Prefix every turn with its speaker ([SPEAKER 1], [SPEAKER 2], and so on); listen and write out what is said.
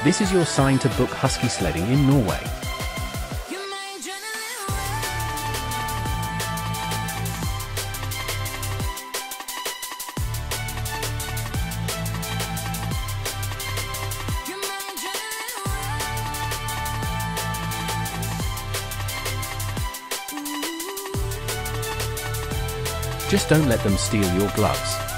[SPEAKER 1] This is your sign to book husky sledding in Norway. Just don't let them steal your gloves.